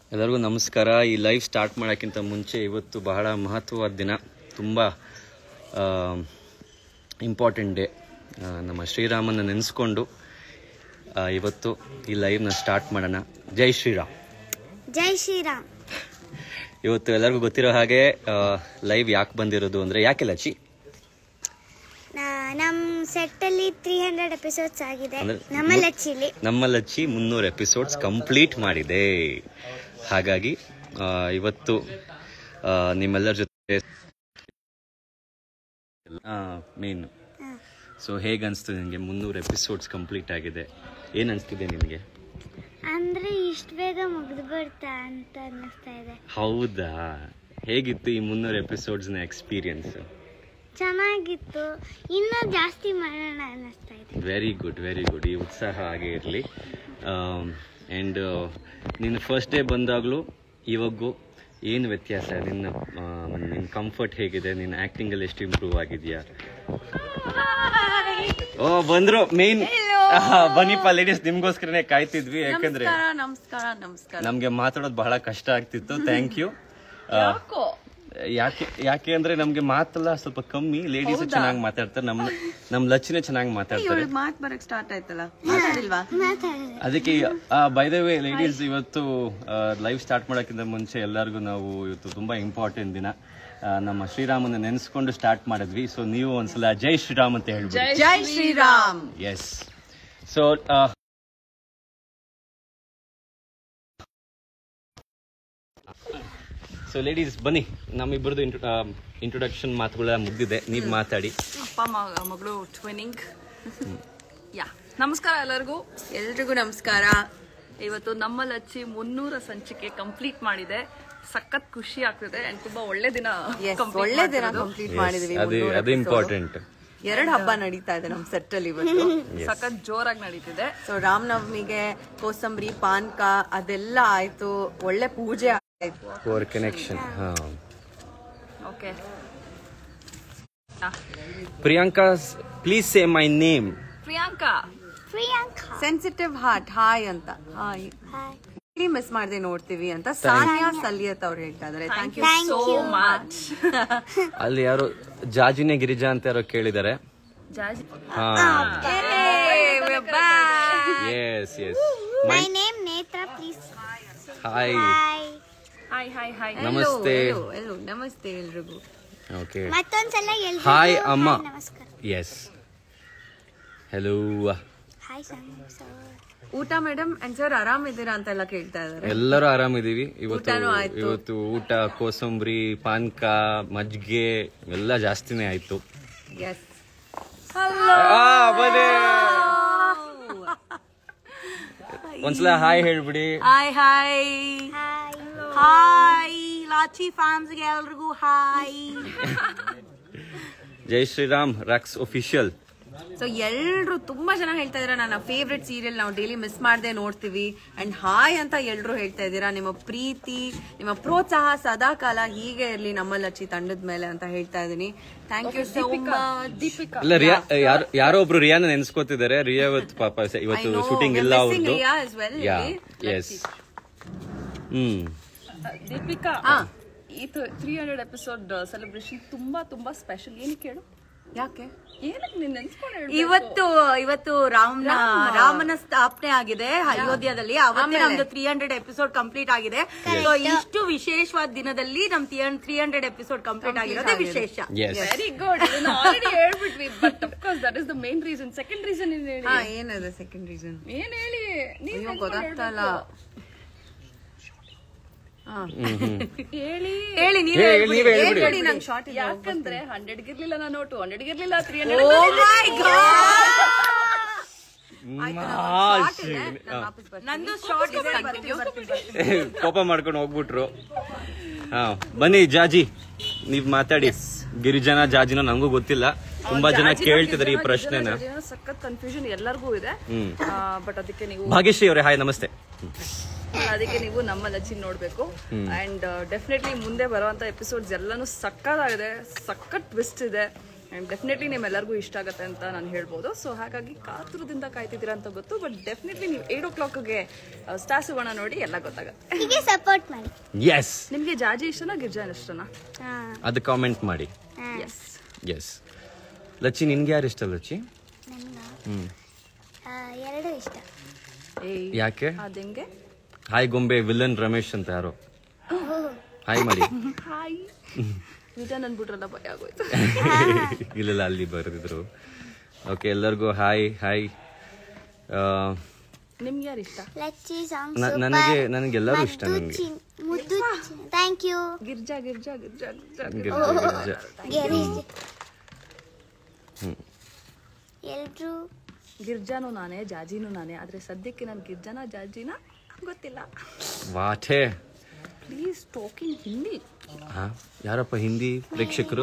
ಎಲ್ಲರಿಗೂ ನಮಸ್ಕಾರ. ಈ ಲೈವ್ ಸ್ಟಾರ್ಟ್ ಮಾಡೋಕ್ಕಿಂತ ಮುಂಚೆ ಇವತ್ತು ಬಹಳ ಮಹತ್ವವಾದ ದಿನ, ತುಂಬ ಇಂಪಾರ್ಟೆಂಟ್ ಡೇ. ನಮ್ಮ ಶ್ರೀರಾಮನ ನೆನೆಸ್ಕೊಂಡು ಇವತ್ತು ಈ ಲೈವ್ನ ಸ್ಟಾರ್ಟ್ ಮಾಡೋಣ. ಜೈ ಶ್ರೀರಾಮ್. ಜೈ ಶ್ರೀರಾಮ್. ಇವತ್ತು ಎಲ್ಲರಿಗೂ ಗೊತ್ತಿರೋ ಹಾಗೆ ಲೈವ್ ಯಾಕೆ ಬಂದಿರೋದು ಅಂದರೆ, ಯಾಕೆ ಲಚ್ಚಿ? ನಮ್ಮ ಸೆಟ್ಟಲ್ಲಿ 300 ಎಪಿಸೋಡ್ಸ್ ಆಗಿದೆ. ನಮ್ಮ ಲಚ್ಚಿ 300 ಎಪಿಸೋಡ್ಸ್ ಕಂಪ್ಲೀಟ್ ಮಾಡಿದೆ. ಹಾಗಾಗಿ ಇವತ್ತು ನಿಮ್ಮೆಲ್ಲರ ಜೊತೆ ಮೇನ್. ಸೊ ಹೇಗೆ ಅನಿಸ್ತು ನಿನಗೆ? 300 ಎಪಿಸೋಡ್ಸ್ ಕಂಪ್ಲೀಟ್ ಆಗಿದೆ, ಏನು ಅನಿಸ್ತಿದೆ ನಿನಗೆ? ಅಂದ್ರೆ ಇಷ್ಟು ಬೇಗ ಮುಗಿದು ಬರ್ತಾ ಅಂತ ಅನ್ನಿಸ್ತಾ ಇದೆ. ಹೌದಾ? ಹೇಗಿತ್ತು ಈ 300 ಎಪಿಸೋಡ್ಸ್ನ ಎಕ್ಸ್ಪೀರಿಯನ್ಸ್? ಚೆನ್ನಾಗಿತ್ತು, ಇನ್ನೂ ಜಾಸ್ತಿ ಮಾಡೋಣ ಅನ್ನಿಸ್ತಾ ಇದೆ. Very good, very good. ಈ ಉತ್ಸಾಹ ಹಾಗೆ ಇರಲಿ. ಆ್ಯಂಡ್ ನಿನ್ನ ಫಸ್ಟ್ ಡೇ ಬಂದಾಗಲೂ ಇವಾಗೂ ಏನು ವ್ಯತ್ಯಾಸ? ನಿನ್ನ ಕಂಫರ್ಟ್ ಹೇಗಿದೆ? ನಿನ್ನ ಆ್ಯಕ್ಟಿಂಗಲ್ಲಿ ಎಷ್ಟು ಇಂಪ್ರೂವ್ ಆಗಿದೆಯಾ? ಓ ಬಂದ್ರು ಮೇನ್. ಬನ್ನಿಪ್ಪ ಲೇಡೀಸ್, ನಿಮ್ಗೋಸ್ಕರನೇ ಕಾಯ್ತಿದ್ವಿ. ಯಾಕಂದ್ರೆ ನಮ್ಗೆ ಮಾತಾಡೋದು ಬಹಳ ಕಷ್ಟ ಆಗ್ತಿತ್ತು. Thank you. ಯಾಕೆ ಅಂದ್ರೆ ನಮ್ಗೆ ಮಾತೆಲ್ಲ ಸ್ವಲ್ಪ ಕಮ್ಮಿ, ಲೇಡೀಸ್ ಚೆನ್ನಾಗಿ ಮಾತಾಡ್ತಾರೆ. ನಮ್ ಲಚ್ಚಿನೇ ಚೆನ್ನಾಗಿ ಮಾತಾಡ್ತಾರೆ. ಅದಕ್ಕೆ ಬೈ ದ ವೇ ಲೇಡೀಸ್, ಇವತ್ತು ಲೈವ್ ಸ್ಟಾರ್ಟ್ ಮಾಡೋಕ್ಕಿಂತ ಮುಂಚೆ ಎಲ್ಲರಿಗೂ ನಾವು ಇವತ್ತು ತುಂಬಾ ಇಂಪಾರ್ಟೆಂಟ್ ದಿನ. ನಮ್ಮ ಶ್ರೀರಾಮನ ನೆನೆಸ್ಕೊಂಡು ಸ್ಟಾರ್ಟ್ ಮಾಡಿದ್ವಿ. ಸೊ ನೀವು ಒಂದ್ಸಲ ಜೈ ಶ್ರೀರಾಮ್ ಅಂತ ಹೇಳ್ಬಿಡಿ. ಜೈ Shriram. Yes. So so ladies ಬನ್ನಿ, ನಮ್ಮಿಬ್ಬರದು ಇಂಟ್ರೊಡಕ್ಷನ್ ಮಾತುಗಳ ಮುಗ್ದಿದೆ. ನೀವು ಮಾತಾಡಿ. ಅಪ್ಪ ಮಗಳು ಟ್ವಿನಿಂಗ್. ನಮಸ್ಕಾರ ಎಲ್ರಿಗೂ ನಮಸ್ಕಾರ. ಇವತ್ತು ನಮ್ಮ ಲಚ್ಚಿ 300 ಸಂಚಿಕೆ ಕಂಪ್ಲೀಟ್ ಮಾಡಿದೆ. ಸಖತ್ ಖುಷಿ ಆಗ್ತಿದೆ. ತುಂಬಾ ಒಳ್ಳೆ ದಿನ ಕಂಪ್ಲೀಟ್ ಮಾಡಿದ್ವಿ. ಅದು ಇಂಪಾರ್ಟೆಂಟ್. 2 ಹಬ್ಬ ನಡೀತಾ ಇದೆ ನಮ್ ಸೆಟ್ ಅಲ್ಲಿ ಇವತ್ತು. ಸಖತ್ ಜೋರಾಗಿ ನಡೀತಿದೆ. ಸೊ ರಾಮನವಮಿಗೆ ಕೋಸಂಬರಿ ಪಾನ್ಕ ಅದೆಲ್ಲ ಆಯ್ತು, ಒಳ್ಳೆ ಪೂಜೆ ಆಯ್ತು. For connection. Okay Priyanka, please say my name. Priyanka. Sensitive heart hi ಅಂತ. ಹಾಯ್. ಮಿಸ್ ಮಾಡದೆ ನೋಡ್ತೀವಿ ಅಂತ ಸಾನಿಯಾ ಸಲಿಯತ್ ಅವ್ರು ಹೇಳ್ತಾ ಇದಾರೆ. Thank you so much. ಅಲ್ಲಿ ಯಾರು ಜಾಜಿನೇ ಗಿರಿಜಾ ಅಂತ ಯಾರೋ ಕೇಳಿದ್ದಾರೆ. Yes yes. My name Netra, please. Hi. Hi hi hi. ನಮಸ್ತೆ. ನಮಸ್ತೆ ಎಲ್ರಿಗೂ. ಓಕೆ. ಮತ್ತೊಂದ್ಸಲ ಎಲ್ರಿಗೂ ಹಾಯ್ ಅಮ್ಮ. ನಮಸ್ಕಾರ. ಎಸ್. ಹೆಲೋ. Hi sir. ಊಟ ಮೇಡಮ್ ಅಂಡ್ ಸರ್ ಆರಾಮಿದ್ದೀರಾ ಅಂತೆಲ್ಲ ಕೇಳ್ತಾ ಇದಾರೆ. ಎಲ್ಲರೂ ಆರಾಮಿದೀವಿ. ಇವತ್ತು ಊಟ ಕೋಸಂಬರಿ ಪಾನ್ಕ ಮಜ್ಜಿಗೆ ಎಲ್ಲ ಜಾಸ್ತಿನೇ ಆಯ್ತು. ಒಂದ್ಸಲ ಹಾಯ್ ಹೇಳ್ಬಿಡಿ. Hi hi hi Lachi fans ಗೆ ಎಲ್ರಿಗೂ ಹಾಯ್. ಜೈ ಶ್ರೀರಾಮ್ ರಾಕ್ಸ್ ಅಫಿಷಿಯಲ್. ಸೊ ಎಲ್ರು ತುಂಬಾ ಜನ ಹೇಳ್ತಾ ಇದೀರಾ ನನ್ನ ಫೇವ್ರೆಟ್ ಸೀರಿಯಲ್ ನಾವು ಡೈಲಿ ಮಿಸ್ ಮಾಡದೆ ನೋಡ್ತೀವಿ. ಅಂಡ್ ಹಾಯ್ ಅಂತ ಎಲ್ರು ಹೇಳ್ತಾ ಇದ್ದೀರಾ. ನಿಮ್ಮ ಪ್ರೀತಿ, ನಿಮ್ಮ ಪ್ರೋತ್ಸಾಹ ಸದಾ ಕಾಲ ಹೀಗೆ ಇರ್ಲಿ ನಮ್ಮ ಲಚ್ಚಿ ತಂಡದ ಮೇಲೆ ಅಂತ ಹೇಳ್ತಾ ಇದೀನಿ. Thank you so much. ಅಲ್ಲ, ಯಾರೋ ಒಬ್ರು ರಿಯಾನ ನೆನ್ಸ್ಕೋತಿದ್ದಾರೆ. ರಿಯಾ ಪಾಪ ಇವತ್ತು ಶೂಟಿಂಗ್ ಇಲ್ಲ ಅವ್ರದ್ದು. ದೀಪಿಕಾ, ಈ 300 ಎಪಿಸೋಡ್ ಸೆಲೆಬ್ರೇಷನ್ ತುಂಬಾ ತುಂಬಾ ಸ್ಪೆಷಲ್. ಏನಕ್ಕೆ ಹೇಳು? ಯಾಕೆ? ಇವತ್ತು ರಾಮನ ಸ್ಥಾಪನೆ ಆಗಿದೆ ಅಯೋಧ್ಯದಲ್ಲಿ. ಅವತ್ತೇ ನಮ್ದು 300 ಎಪಿಸೋಡ್ ಕಂಪ್ಲೀಟ್ ಆಗಿದೆ. ಸೊ ಇಷ್ಟು ವಿಶೇಷವಾದ ದಿನದಲ್ಲಿ ನಮ್ 300 ಎಪಿಸೋಡ್ ಕಂಪ್ಲೀಟ್ ಆಗಿರೋದೇ ವಿಶೇಷ. Very good. ಆಲ್ರೆಡಿ ಹೇಳ್ಬಿಟ್ವಿ, but of course that is the main reason. Second reason ಏನದು? ಸೆಕೆಂಡ್ ರೀಸನ್ ಏನ್ ಹೇಳಿ? ನೀವು ಗೊತ್ತಾಗ್ತಲ್ಲ. ಹೇಳಿ ನೀವೇ ಹೇಳಿ. ನಂಗೆ ಶಾರ್ಟ್. ಯಾಕಂದ್ರೆ 100 ಗಿರ್ಲಿಲ್ಲ ನಾನು, 200 ಗಿರ್ಲಿಲ್ಲ, 300. ನಂದು ಶಾರ್ಟ್. ಕೋಪ ಮಾಡ್ಕೊಂಡು ಹೋಗ್ಬಿಟ್ರು. ಬನ್ನಿ ಜಾಜಿ, ನೀವ್ ಮಾತಾಡಿ. ಗಿರಿಜನ ಜಾಜಿನ ನಂಗೂ ಗೊತ್ತಿಲ್ಲ. ತುಂಬಾ ಜನ ಕೇಳ್ತಿದಾರೆ ಈ ಪ್ರಶ್ನೆನ. ಸಖತ್ ಕನ್ಫ್ಯೂಷನ್ ಎಲ್ಲರಿಗೂ ಇದೆ. ಬಟ್ ಅದಕ್ಕೆ ನೀವು ಭಾಗ್ಯಶ್ರೀ ಅವರೇ ಹಾಯ್, ನಮಸ್ತೆ. ಅದಕ್ಕೆ ನೀವು ನಮ್ಮ ಲಚ್ಚಿ ನೋಡ್ಬೇಕು. ಅಂಡ್ ಡೆಫಿನೆಟ್ಲಿ ಮುಂದೆ ಬರುವಂತ ಎಪಿಸೋಡ್ಸ್ ಎಲ್ಲಾನು ಸಕ್ಕತ್ತಾಗಿದೆ. ಸಖತ್ ಟ್ವಿಸ್ಟ್ ಇದೆ. ಆ್ಯಂಡ್ ಡೆಫಿನೆಟ್ಲಿ ನಿಮ್ಮೆಲ್ಲರಿಗೂ ಇಷ್ಟ ಆಗುತ್ತೆ ಅಂತ ನಾನು ಹೇಳ್ಬೋದು. ಸೊ ಹಾಗಾಗಿ ಕಾತುರದಿಂದ ಕಾಯ್ತಿದ್ದೀರಾ ಅಂತ ಗೊತ್ತು, ಬಟ್ ಡೆಫಿನೆಟ್ಲಿ ನೀವು 8 o'clockಗೆ ಸ್ಟಾರ್ ಸುವರ್ಣ ನೋಡಿ ಎಲ್ಲ ಗೊತ್ತಾಗುತ್ತೆ. ಹೀಗೆ ಸಪೋರ್ಟ್ ಮಾಡಿ. ಎಸ್, ನಿಮಗೆ ಜಾಜಿ ಇಷ್ಟನಾ ಗಿರ್ಜಾನ್ ಇಷ್ಟನಾ? ಅದು ಕಾಮೆಂಟ್ ಮಾಡಿ. S S. ಲಚ್ಚಿ, ನಿನ್ಗೆ ಯಾರು ಇಷ್ಟ ಲಚ್ಚಿ? ಎರಡು ಇಷ್ಟ. ಯಾಕೆ? ಅದಂಗೆ ಹಾಯ್ ಗೊಂಬೆ ವಿಲನ್ ರಮೇಶ್ ಅಂತ ಯಾರೋ ಹಾಯ್ ಮಾಡಿ. ಹಾಯ್ ನಿಜ ನನ್ಬಿಟ್ರಲ್ಲ, ಭಯ ಆಗೋಯ್ತು. ಇಲ್ಲ ಅಲ್ಲಿ ಬರೆದಿದ್ರು. ಓಕೆ, ಎಲ್ಲರಿಗೂ ಹಾಯ್ ಹಾಯ್. ನಿಮ್ಗೆ ಯಾರು ಇಷ್ಟ? ಲಚ್ಚಿ ಸಾಂಗ್ ನನಗೆ ಎಲ್ಲರೂ ಇಷ್ಟ. ನನಗೆ ಮುದ್ದು. Thank you. ಗಿರ್ಜಾ ಗಿರ್ಜಾ ಗಿರ್ಜಾ ಎಲ್ರು ಗಿರ್ಜಾನು ನಾನೇ, ಜಾಜಿನೂ ನಾನೇ. ಆದ್ರೆ ಸದ್ಯಕ್ಕೆ ನಾನು ಗಿರ್ಜಾನ ಜಾಜಿನ ಗೊತ್ತಿಲ್ಲ. What please talking Hindi. ಯಾರಪ್ಪ ಹಿಂದಿ ಪ್ರೇಕ್ಷಕರು?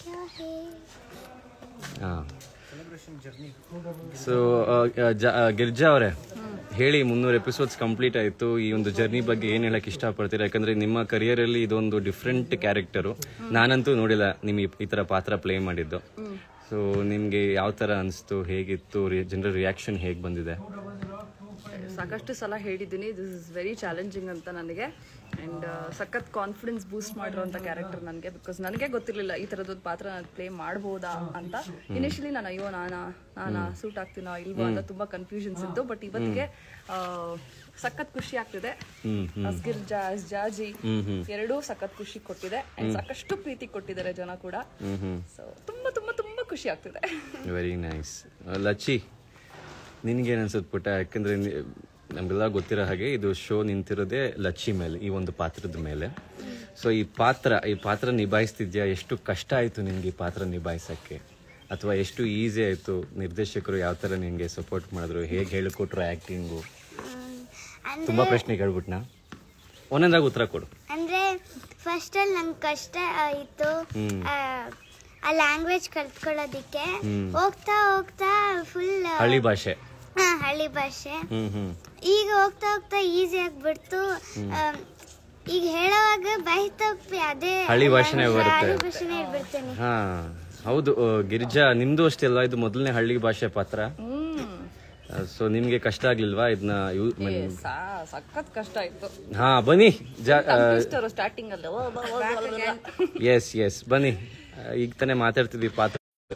ಸೊ ಗಿರ್ಜಾ ಅವರೇ, ಹೇಳಿ, 300 ಎಪಿಸೋಡ್ಸ್ ಕಂಪ್ಲೀಟ್ ಆಯಿತು. ಈ ಒಂದು ಜರ್ನಿ ಬಗ್ಗೆ ಏನು ಹೇಳಕ್ಕೆ ಇಷ್ಟಪಡ್ತೀರಾ? ಯಾಕಂದ್ರೆ ನಿಮ್ಮ ಕರಿಯರಲ್ಲಿ ಇದೊಂದು ಡಿಫ್ರೆಂಟ್ ಕ್ಯಾರೆಕ್ಟರು. ನಾನಂತೂ ನೋಡಿಲ್ಲ ನಿಮಗೆ ಈ ಥರ ಪಾತ್ರ ಪ್ಲೇ ಮಾಡಿದ್ದು. ಸೊ ನಿಮಗೆ ಯಾವ ಥರ ಅನಿಸ್ತು, ಹೇಗಿತ್ತು, ಜನರ ರಿಯಾಕ್ಷನ್ ಹೇಗೆ ಬಂದಿದೆ? ಸಾಕಷ್ಟು ಸಲ ಹೇಳಿದ್ದೀನಿ, ದಿಸ್ ಇಸ್ ವೆರಿ ಚಾಲೆಂಜಿಂಗ್ ಅಂತ ನನಗೆ. ಆ್ಯಂಡ್ ಸಖತ್ ಕಾನ್ಫಿಡೆನ್ಸ್ ಬೂಸ್ಟ್ ಮಾಡಿರೋಂಥ ಕ್ಯಾರೆಕ್ಟರ್ ನನಗೆ. ಬಿಕಾಸ್ ನನಗೆ ಗೊತ್ತಿರಲಿಲ್ಲ ಈ ಥರದೊಂದು ಪಾತ್ರ ನಾನು ಪ್ಲೇ ಮಾಡ್ಬೋದಾ ಅಂತ. ಇನಿಷಿಯಲಿ ನಾನು ಅಯ್ಯೋ ನಾನಾ ಸೂಟ್ ಆಗ್ತೀನೋ ಇಲ್ವೋ ಅಂತ ತುಂಬ ಕನ್ಫ್ಯೂಷನ್ಸ್ ಇತ್ತು. ಬಟ್ ಇವತ್ತಿಗೆ ಸಖತ್ ಖುಷಿ ಆಗ್ತಿದೆ. ಗಿರ್ಜಾ ಜಾಜಿ ಎರಡೂ ಸಖತ್ ಖುಷಿ ಕೊಟ್ಟಿದೆ. ಆ್ಯಂಡ್ ಸಾಕಷ್ಟು ಪ್ರೀತಿ ಕೊಟ್ಟಿದ್ದಾರೆ ಜನ ಕೂಡ. ಸೊ ತುಂಬ ತುಂಬ ತುಂಬ ಖುಷಿ ಆಗ್ತಿದೆ. Very nice. ಲಚ್ಚಿ, ನಿನ್ಗೇನು ಅನ್ಸುತ್ತೆ ಪುಟ್ಟ? ಯಾಕಂದ್ರೆ ನಮಗೆಲ್ಲ ಗೊತ್ತಿರೋ ಹಾಗೆ ಇದು ಶೋ ನಿಂತಿರೋದೇ ಲಚ್ಚಿ ಮೇಲೆ, ಈ ಒಂದು ಪಾತ್ರದ ಮೇಲೆ. ಸೊ ಈ ಪಾತ್ರ ನಿಭಾಯಿಸ್ತಿದ್ಯಾ? ಎಷ್ಟು ಕಷ್ಟ ಆಯಿತು ನಿನ್ಗೆ ಈ ಪಾತ್ರ ನಿಭಾಯಿಸೋಕ್ಕೆ, ಅಥವಾ ಎಷ್ಟು ಈಸಿ ಆಯಿತು? ನಿರ್ದೇಶಕರು ಯಾವ ಥರ ನಿನಗೆ ಸಪೋರ್ಟ್ ಮಾಡಿದ್ರು, ಹೇಗೆ ಹೇಳಿಕೊಟ್ರು ಆ್ಯಕ್ಟಿಂಗು? ತುಂಬ ಪ್ರಶ್ನೆ ಕೇಳ್ಬಿಟ್ನಾ? ಒಂದೊಂದಾಗಿ ಉತ್ತರ ಕೊಡು. ಅಂದ್ರೆ ಫಸ್ಟ್ ಅಲ್ಲಿ ನಂಗೆ ಕಷ್ಟ ಆಯಿತು ಆ ಲ್ಯಾಂಗ್ವೇಜ್ ಕಲ್ತ್ಕೊಳ್ಳೋದಿಕ್ಕೆ. ಹೋಗ್ತಾ ಹೋಗ್ತಾ ಫುಲ್ ಹಳ್ಳಿ ಭಾಷೆ. ಹಳ್ಳಿ ಭಾಷೆ. ಈಗ ಹೋಗ್ತಾ ಹೋಗ್ತಾ ಈಸಿ ಆಗ್ಬಿಡ್ತು. ಈಗ ಹೇಳುವಾಗ ಬಾಯಿ ತಪ್ಪಿ ಅದೇ ಹಳ್ಳಿ ಭಾಷೆನೇ ಬರುತ್ತೆ. ಹೇಳ್ಬಿಡ್ತೇನೆ. ಹಾ ಹೌದು. ಗಿರಿಜಾ, ನಿಮ್ದು ಅಷ್ಟೇ ಅಲ್ವಾ ಇದು ಮೊದಲನೇ ಹಳ್ಳಿ ಭಾಷೆ ಪಾತ್ರ? ಸೊ ನಿಮ್ಗೆ ಕಷ್ಟ ಆಗ್ಲಿಲ್ವಾ ಇದನ್ನ? ಸಖತ್ ಕಷ್ಟ ಆಯ್ತು. ಹಾ ಬನ್ನಿ ಸ್ಟಾರ್ಟಿಂಗ್ ಅಲ್ಲಿ. ಎಸ್ ಎಸ್, ಬನ್ನಿ. ಈಗ ತಾನೇ ಮಾತಾಡ್ತಿದ್ವಿ ಪಾತ್ರ.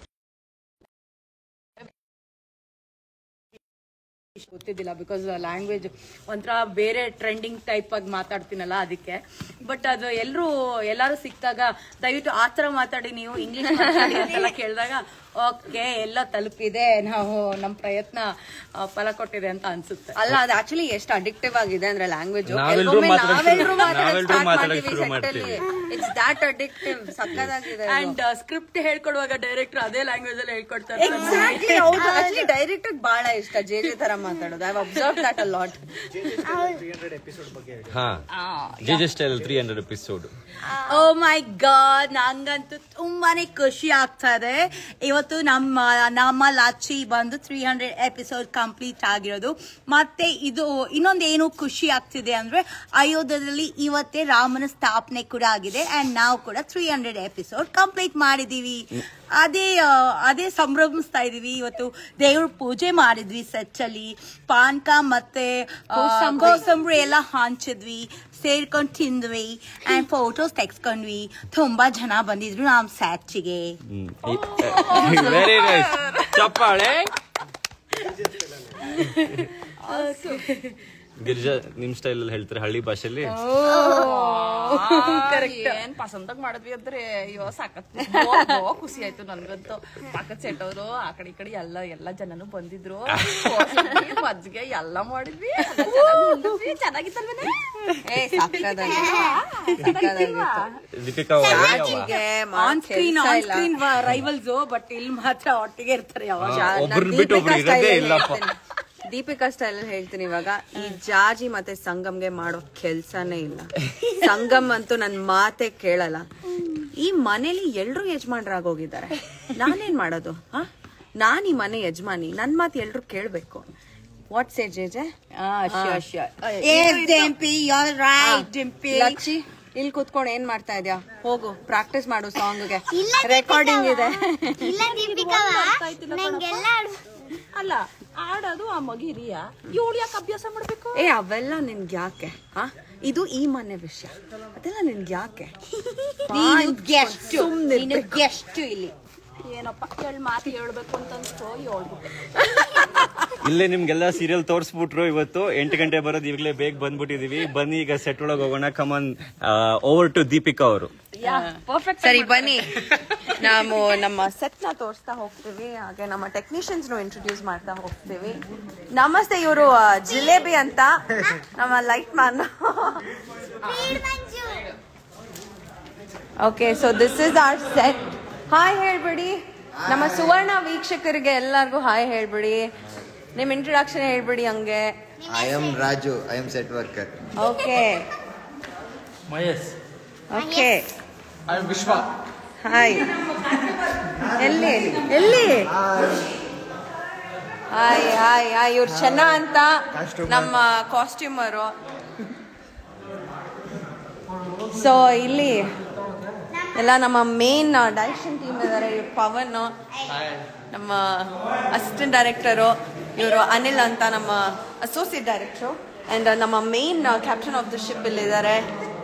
ಗೊತ್ತಿದ್ದಿಲ್ಲ ಬಿಕಾಸ್ ಲ್ಯಾಂಗ್ವೇಜ್ ಒಂಥರ ಬೇರೆ ಟ್ರೆಂಡಿಂಗ್ ಟೈಪ್ ಆಗಿ ಮಾತಾಡ್ತೀನಲ್ಲ, ಅದಕ್ಕೆ. ಬಟ್ ಅದು ಎಲ್ಲರೂ ಸಿಕ್ತಾಗ ದಯವಿಟ್ಟು ಆ ಥರ ಮಾತಾಡಿ, ನೀವು ಇಂಗ್ಲಿಷ್ ಮಾತಾಡಿ ಅಂತೆಲ್ಲ ಕೇಳಿದಾಗ ಓಕೆ ಎಲ್ಲ ತಲುಪಿದೆ, ನಾವು ನಮ್ಮ ಪ್ರಯತ್ನ ಫಲ ಕೊಟ್ಟಿದೆ ಅಂತ ಅನ್ಸುತ್ತೆ. ಅಲ್ಲ, ಅದು ಆಕ್ಚುಲಿ ಎಷ್ಟು ಅಡಿಕ್ಟಿವ್ ಆಗಿದೆ ಅಂದ್ರೆ ಲ್ಯಾಂಗ್ವೇಜ್. ಇಟ್ಸ್ ದಾಟ್ ಅಡಿಕ್ಟಿವ್, ಸಕ್ಕದಾಗಿದೆ. ಅಂಡ್ ಸ್ಕ್ರಿಪ್ಟ್ ಹೇಳ್ಕೊಡುವಾಗ ಡೈರೆಕ್ಟರ್ ಅದೇ ಲ್ಯಾಂಗ್ವೇಜ್ ಅಲ್ಲಿ ಹೇಳ್ಕೊಡ್ತಾರೆ. ಎಕ್ಸಾಕ್ಟ್ಲಿ, ಹೌದು. ಆಕ್ಚುಲಿ ಡೈರೆಕ್ಟರ್ ಬಹಳ ಇಷ್ಟ ಜೆ ತರ ಮಾತಾಡೋದು. I have observed that a lot. 300 episode ಬಗ್ಗೆ ಹಾ, J style 300 episode. Oh my God, ನಂಗಂತೂ ತುಂಬಾನೇ ಖುಷಿ ಆಗ್ತಾ ಇದೆ. ಇವತ್ತು ನಮ್ಮ ಲಚ್ಚಿ ಬಂದು 300 ಎಪಿಸೋಡ್ ಕಂಪ್ಲೀಟ್ ಆಗಿರೋದು. ಮತ್ತೆ ಇದು ಇನ್ನೊಂದು ಏನು ಖುಷಿ ಆಗ್ತಿದೆ ಅಂದ್ರೆ ಅಯೋಧ್ಯದಲ್ಲಿ ಇವತ್ತೇ ರಾಮನ ಸ್ಥಾಪನೆ ಕೂಡ ಆಗಿದೆ. ಅಂಡ್ ನಾವು ಕೂಡ 300 ಎಪಿಸೋಡ್ ಕಂಪ್ಲೀಟ್ ಮಾಡಿದೀವಿ. ಅದೇ ಸಂಭ್ರಮಿಸ್ತಾ ಇದೀವಿ. ಇವತ್ತು ದೇವ್ರ ಪೂಜೆ ಮಾಡಿದ್ವಿ ಸಚ್ಚಲ್ಲಿ, ಪಾನ್ಕ ಮತ್ತೆ ಕೋಸಂಬರಿ ಎಲ್ಲ ಹಂಚಿದ್ವಿ, ಸೇರ್ಕೊಂಡು ತಿಂದ್ವಿ ಅಂಡ್ ಫೋಟೋಸ್ ತೆಗ್ಸ್ಕೊಂಡ್ವಿ. ತುಂಬಾ ಜನ ಬಂದಿದ್ರು ನಮ್ ಸ್ಯಾಚಿಗೆ. ವೆರಿ ನೈಸ್, ಚಪ್ಪಾಳೆ. ಗಿರಿಜಾ, ನಿಮ್ ಸ್ಟೈಲ್ ಅಲ್ಲಿ ಹೇಳ್ತಾರೆ ಹಳ್ಳಿ ಭಾಷೆಯಲ್ಲಿ. ಏನ್ ಪಸಂದಾಗ ಮಾಡಿದ್ವಿ ಅಂದ್ರೆ ಅಯ್ಯೋ ಸಾಕತ್ ಖುಷಿ ಆಯ್ತು ನನ್ಗಂತೂ. ಪಕ್ಕದ ಸೆಟ್ಟವರು ಆ ಕಡೆ ಈ ಕಡೆ ಎಲ್ಲ ಜನನು ಬಂದಿದ್ರು, ಮಜ್ಜಿಗೆ ಎಲ್ಲ ಮಾಡಿದ್ವಿ, ಚೆನ್ನಾಗಿತ್ತಲ್ವೇನೆ? ಆನ್ ಸ್ಕ್ರೀನ್ ರೈವಲ್ಸ್, ಬಟ್ ಇಲ್ಲಿ ಮಾತ್ರ ಒಟ್ಟಿಗೆ ಇರ್ತಾರೆ ಯಾವಾಗ. ದೀಪಿಕಾ ಸ್ಟೈಲ್ ಹೇಳ್ತೀನಿ ಇವಾಗ. ಈ ಜಾಜಿ ಮತ್ತೆ ಸಂಗಮ್ಗೆ ಮಾಡೋ ಕೆಲ್ಸನೇ ಇಲ್ಲ. ಸಂಗಮ್ ಅಂತೂ ನನ್ ಮಾತೆ ಕೇಳಲ್ಲ. ಈ ಮನೇಲಿ ಎಲ್ರು ಯಜಮಾನ್ರಾಗೋಗಿದ್ದಾರೆ, ನಾನೇನ್ ಮಾಡೋದು? ನಾನ್ ಈ ಮನೆ ಯಜಮಾನಿ, ನನ್ ಮಾತು ಎಲ್ರು ಕೇಳ್ಬೇಕು. What say J? ಲಚ್ಚಿ ಇಲ್ಲಿ ಕುತ್ಕೊಂಡು ಏನ್ ಮಾಡ್ತಾ ಇದ್ಯಾ? ಹೋಗು ಪ್ರಾಕ್ಟೀಸ್ ಮಾಡು ಸಾಂಗ್ಗೆ. ಇಲ್ಲ ರೆಕಾರ್ಡಿಂಗ್ ಇದೆ. ಇಲ್ಲ ದೀಪಿಕವ ನಂಗೆಲ್ಲ ಅಲ್ಲ ಆಡೋದು ಆ ಮಗಿರಿಯ ಇವಳು ಯಾಕೆ ಅಭ್ಯಾಸ ಮಾಡ್ಬೇಕು? ಅವೆಲ್ಲ ನಿನ್ಗೆ ಯಾಕೆ? ಇದು ಈ ಮನೆ ವಿಷಯ, ಅದೆಲ್ಲ ನಿನ್ಗೆ ಯಾಕೆ? ಗೆಸ್ಟ್ ಇಲ್ಲಿ ಏನಪ್ಪ ಕೇಳಿ ಮಾತು ಹೇಳ್ಬೇಕು ಅಂತ ಅನ್ಸ್ತು ಹೇಳ್ಬಿಟ್ಟು. ಇಲ್ಲೇ ನಿಮ್ಗೆಲ್ಲ ಸೀರಿಯಲ್ ತೋರಿಸ್ಬಿಟ್ರು. ಇವತ್ತು 8 ಗಂಟೆ ಬರೋದು, ಈಗಲೇ ಬೇಗ ಬಂದ್ಬಿಟ್ಟಿದೀವಿ. ಬನ್ನಿ ಈಗ ಸೆಟ್ ಒಳಗೆ ಹೋಗೋಣ. ಕಮನ್ ಓವರ್ ಟು ದೀಪಿಕಾ ಅವರು. ಸರಿ ಬನ್ನಿ, ನಾವು ನಮ್ಮ ಸೆಟ್ ನ ತೋರಿಸ್ತಾ ಹೋಗ್ತೀವಿ, ಹಾಗೆ ನಮ್ಮ ಟೆಕ್ನಿಷಿಯನ್ಸ್ ಇಂಟ್ರೊಡ್ಯೂಸ್ ಮಾಡ್ತಾ ಹೋಗ್ತೀವಿ. ನಮಸ್ತೆ, ಇವರು ಜಿಲೇಬಿ ಅಂತ ನಮ್ಮ light man. Okay, so this is our set. Hi ಹೇಳ್ಬಿಡಿ ನಮ್ಮ ಸುವರ್ಣ ವೀಕ್ಷಕರಿಗೆ ಎಲ್ಲರಿಗೂ ಹಾಯ್ ಹೇಳ್ಬಿಡಿ. ನಿಮ್ ಇಂಟ್ರೊಡಕ್ಷನ್ ಹೇಳ್ಬಿಡಿ ಹಂಗೆ. I am Raju. I am set worker. Okay Mahesh. Okay I am Vishwa. Hi. ಎಲ್ಲಿ ಎಲ್ಲಿ? Hi hi hi. ಇವ್ರು ಚೆನ್ನ ಅಂತ ನಮ್ಮ ಕಾಸ್ಟ್ಯೂಮರು. ಸೊ ಇಲ್ಲಿ ಎಲ್ಲ ನಮ್ಮ ಮೇನ್ ಡೈರೆಕ್ಷನ್ ಟೀಮ್ ಇದ್ದಾರೆ. ಪವನ್ ನಮ್ಮ ಅಸಿಸ್ಟೆಂಟ್ ಡೈರೆಕ್ಟರು, ಇವರು ಅನಿಲ್ ಅಂತ ನಮ್ಮ ಅಸೋಸಿಯೇಟ್ ಡೈರೆಕ್ಟರು, ಅಂಡ್ ನಮ್ಮ main captain of the ship ಇಲ್ಲಿದ್ದಾರೆ.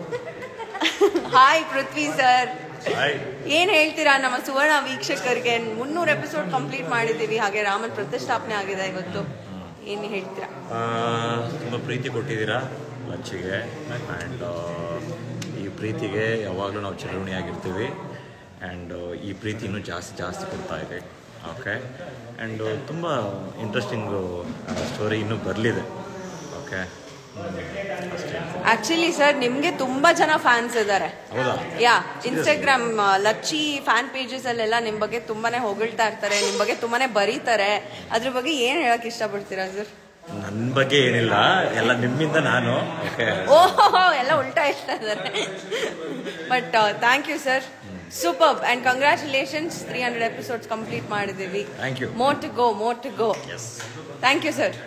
Hi Prithvi sir. ಏನ್ ಹೇಳ್ತೀರಾ ನಮ್ಮ ಸುವರ್ಣ ವೀಕ್ಷಕರಿಗೆ? 300 ಎಪಿಸೋಡ್ ಕಂಪ್ಲೀಟ್ ಮಾಡಿದ್ದೀವಿ, ಹಾಗೆ ರಾಮನ್ ಪ್ರತಿಷ್ಠಾಪನೆ ಆಗಿದೆ ಇವತ್ತು. ಏನ್ ಹೇಳ್ತೀರಾ? ತುಂಬ ಪ್ರೀತಿ ಕೊಟ್ಟಿದ್ದೀರಾ ಲಂಚಿಗೆ, ಆ್ಯಂಡ್ ಈ ಪ್ರೀತಿಗೆ ಯಾವಾಗಲೂ ನಾವು ಚಿರಋಣಿಯಾಗಿರ್ತೀವಿ. ಆ್ಯಂಡ್ ಈ ಪ್ರೀತಿ ಇನ್ನೂ ಜಾಸ್ತಿ ಕೊಡ್ತಾ ಇದೆ. ಓಕೆ, ಆ್ಯಂಡ್ ತುಂಬ ಇಂಟ್ರೆಸ್ಟಿಂಗು ಸ್ಟೋರಿ ಇನ್ನೂ ಬರಲಿದೆ. ಓಕೆ, ಆಕ್ಚುಲಿ ಸರ್ ನಿಮ್ಗೆ ತುಂಬಾ ಜನ ಫ್ಯಾನ್ಸ್ ಇದ್ದಾರೆ. ಹೌದಾ? Yeah, Instagram Lachchi fan pages ಅಲ್ಲೆಲ್ಲ ನಿಮ್ ಬಗ್ಗೆ ತುಂಬಾನೇ ಹೊಗಳ್ತಾ ಇರ್ತಾರೆ, ನಿಮ್ ಬಗ್ಗೆ ತುಂಬಾನೇ ಬರೀತಾರೆ. ಅದ್ರ ಬಗ್ಗೆ ಏನ್ ಹೇಳಕ್ ಇಷ್ಟಪಡ್ತೀರಾ ಸರ್? ನನ್ನ ಬಗ್ಗೆ ಏನಿಲ್ಲ, ಎಲ್ಲ ನಿಮ್ಮಿಂದ ನಾನು. ಓಕೆ, ಓಹೋ, ಎಲ್ಲ ಉಲ್ಟಾ ಹೇಳ್ತಾ ಇದ್ದಾರೆ. But thank you sir, super and congratulations. 300 episodes complete ಮಾಡಿದ್ದೀವಿ. Thank you. More to go. Thank you sir.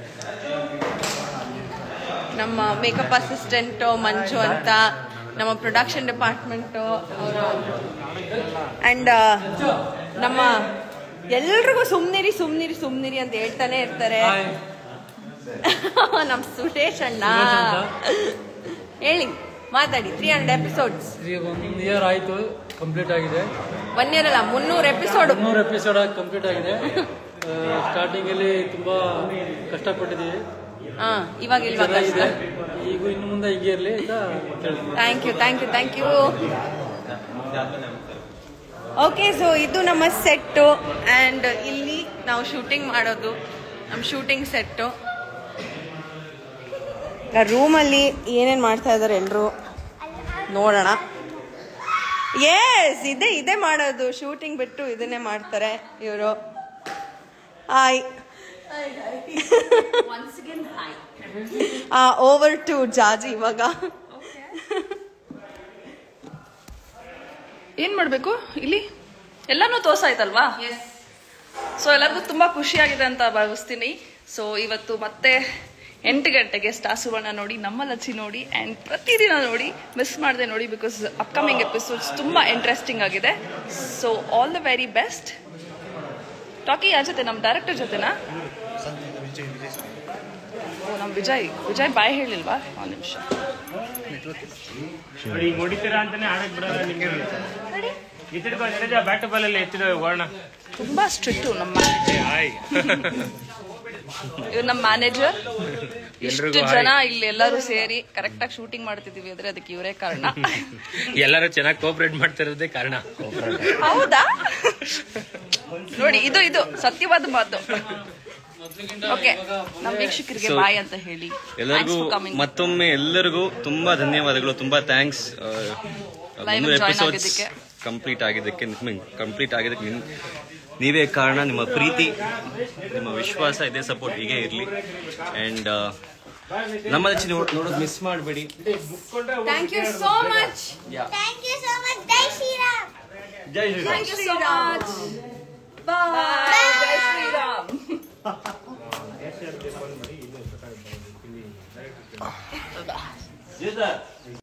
ನಮ್ಮ ಮೇಕಪ್ ಅಸಿಸ್ಟೆಂಟು ಮಂಜು ಅಂತ, ನಮ್ಮ ಪ್ರೊಡಕ್ಷನ್ ಡಿಪಾರ್ಟ್ಮೆಂಟು ಅವರು, ಅಂಡ್ ನಮ್ಮ ಎಲ್ರಿಗೂ ಸುಮ್ನಿರಿ ಅಂತ ಹೇಳ್ತಾನೆ ಇರ್ತಾರೆ. ನಮ್ಮ ಸುರೇಶ್ ಅಣ್ಣ ಹೇಳಿ, ಮಾತಾಡಿ. 300 ಎಪಿಸೋಡ್ಸ್ 1 ಇಯರ್ ಆಯ್ತು, ಕಂಪ್ಲೀಟ್ ಆಗಿದೆ. 1 ಇಯರ್ ಅಲ್ಲ, 300 ಎಪಿಸೋಡ್. 300 ಎಪಿಸೋಡ್ ಕಂಪ್ಲೀಟ್ ಆಗಿದೆ. ಸ್ಟಾರ್ಟಿಂಗ್ ಅಲ್ಲಿ ತುಂಬಾ ಕಷ್ಟಪಟ್ಟಿದ್ದೀವಿ. ಇವಾಗ ಇದೆ, ಈಗ ಇನ್ನು ಮುಂದೆ ಹೀಗೆ ಇರಲಿ ಅಂತ ಹೇಳ್ತೀನಿ. Thank you. ಓಕೆ, ಸೊ ಇದು ನಮ್ಮ ಸೆಟ್ಟು, ಅಂಡ್ ಇಲ್ಲಿ ನಾವು ಶೂಟಿಂಗ್ ಮಾಡೋದು, ನಮ್ಮ ಶೂಟಿಂಗ್ ಸೆಟ್ಟು. ರೂಮಲ್ಲಿ ಏನೇನು ಮಾಡ್ತಾ ಇದ್ದಾರೆ ಎಲ್ಲರೂ ನೋಡೋಣ. ಎಸ್, ಇದೇ ಮಾಡೋದು, ಶೂಟಿಂಗ್ ಬಿಟ್ಟು ಇದನ್ನೇ ಮಾಡ್ತಾರೆ ಇವರು. ಹಾಯ್. ಓವರ್ ಟು ಜಾಜಿ. ಇವಾಗ ಏನ್ ಮಾಡ್ಬೇಕು ಇಲ್ಲಿ? ಎಲ್ಲಾನು ತೋರ್ಸಾಯ್ತಲ್ವಾ? ಸೊ ಎಲ್ಲರಿಗೂ ತುಂಬಾ ಖುಷಿಯಾಗಿದೆ ಅಂತ ಭಾವಿಸ್ತೀನಿ. ಸೊ ಇವತ್ತು ಮತ್ತೆ 8 ಗಂಟೆಗೆ ಸ್ಟಾರ್ ಸುವರ್ಣ ನೋಡಿ, ನಮ್ಮ ಲಚ್ಚಿ ನೋಡಿ, ಆ್ಯಂಡ್ ಪ್ರತಿದಿನ ನೋಡಿ, ಮಿಸ್ ಮಾಡದೆ ನೋಡಿ, ಬಿಕಾಸ್ ಅಪ್ಕಮಿಂಗ್ ಎಪಿಸೋಡ್ಸ್ ತುಂಬ ಇಂಟ್ರೆಸ್ಟಿಂಗ್ ಆಗಿದೆ. So all the very best. ಟಾಕಿ ಯಾರ ಜೊತೆ? ನಮ್ಮ ಡೈರೆಕ್ಟರ್ ಜೊತೆನಾ? ಓ, ನಮ್ಮ ವಿಜಯ್ ಬಾಯ್ ಹೇಳಿಲ್ವಾ? ಒಂದು ನಿಮಿಷ. ತುಂಬಾ ಸ್ಟ್ರಿಕ್ಟು ನಮ್ಮ ಇವ್ರು ನಮ್ಮ ಮ್ಯಾನೇಜರ್. ಇಷ್ಟು ಜನ ಇಲ್ಲಿ ಎಲ್ಲರೂ ಸೇರಿ ಕರೆಕ್ಟ್ ಆಗಿ ಶೂಟಿಂಗ್ ಮಾಡ್ತಿದೀವಿ ಅಂದ್ರೆ ಅದಕ್ಕೆ ಇವರೇ ಕಾರಣ. ಎಲ್ಲರೂ ಚೆನ್ನಾಗಿ ಕೋಆಪರೇಟ್ ಮಾಡ್ತಿರೋದೇ ಕಾರಣ. ಹೌದಾ? ನೋಡಿ, ಇದು ಸತ್ಯವಾದ ಮಾತು. ಓಕೆ, ನಮ್ಮ ವೀಕ್ಷಕರಿಗೆ ಬಾಯ್ ಅಂತ ಹೇಳಿ. ಎಲ್ಲರಿಗೂ ಮತ್ತೊಮ್ಮೆ ಎಲ್ಲರಿಗೂ ತುಂಬಾ ಧನ್ಯವಾದಗಳು, ತುಂಬಾ ಥ್ಯಾಂಕ್ಸ್. ಎಪಿಸೋಡ್ಸ್ ಕಂಪ್ಲೀಟ್ ಆಗಿದ್ದಕ್ಕೆ ನೀವೇ ಕಾರಣ. ನಿಮ್ಮ ಪ್ರೀತಿ, ನಿಮ್ಮ ವಿಶ್ವಾಸ, ಇದೇ ಸಪೋರ್ಟ್ ಹೀಗೆ ಇರಲಿ. ಅಂಡ್ ನಮ್ಮ ನೋಡೋದು ಮಿಸ್ ಮಾಡಬೇಡಿ. Thank you so much. ಜೈ ಶ್ರೀರಾಮ್. ಜೈ Shriram. Thank you so much. Bye. ಜೈ ಶ್ರೀರಾಮ್.